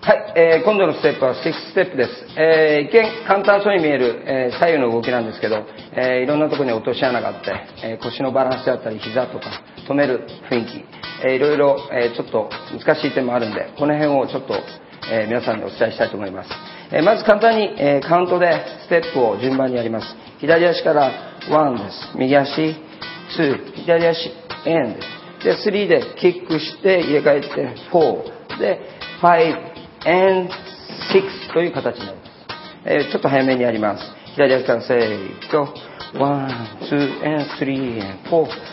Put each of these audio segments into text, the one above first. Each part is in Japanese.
はい、今度のステップは6ステップです。一見簡単そうに見える、左右の動きなんですけど、いろんなところに落とし穴があって、腰のバランスであったり膝とか止める雰囲気、いろいろ、ちょっと難しい点もあるんで、この辺をちょっと、皆さんにお伝えしたいと思います。まず簡単に、カウントでステップを順番にやります。左足から1です。右足2、左足 N です。で3でキックして入れ替えて4で5 and 6という形になります。ちょっと早めにやります。左足からせーの、1、2 and 3 and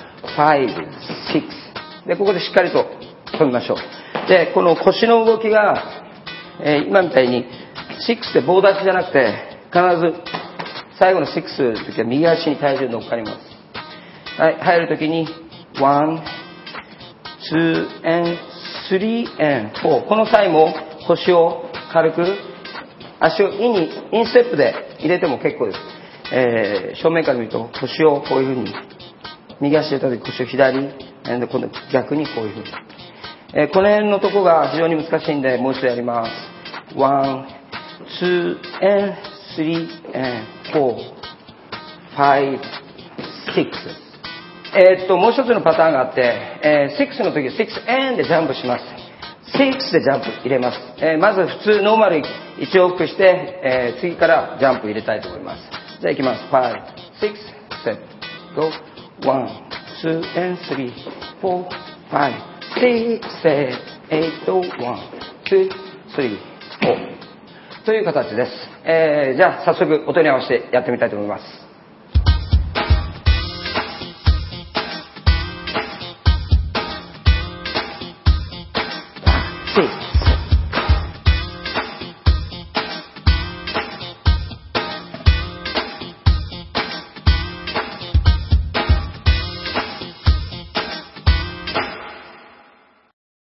4、5、6でここでしっかりと飛びましょう。でこの腰の動きが、今みたいに6で棒立ちじゃなくて必ず最後の6の時は右足に体重乗っかります。はい、入る時に1、2 and 3 and 4この際も腰を軽く足をインステップで入れても結構です。正面から見ると腰をこういうふうに右足でやった時腰を左今度逆にこういうふうに、この辺のとこが非常に難しいんでもう一度やります。1、2 and 3 and 4、5、6もう一つのパターンがあって、6の時は6 and でジャンプします。6でジャンプ入れます。まず普通ノーマル1往復して、次からジャンプ入れたいと思います。じゃあ行きます。5、6、7、5、1、2 and 3、4、5、6、7、8、1、2、3、4という形です。じゃあ早速音に合わせてやってみたいと思います。6